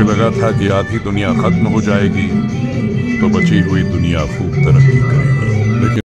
लगा था कि आधी दुनिया खत्म हो जाएगी तो बची हुई दुनिया खूब तरक्की करेगी।